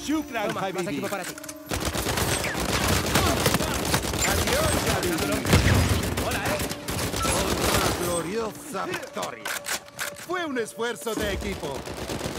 Shukran, Toma, más Habibi. equipo para ti. Adiós, Habibi. Hola, Una gloriosa victoria. Fue un esfuerzo de equipo.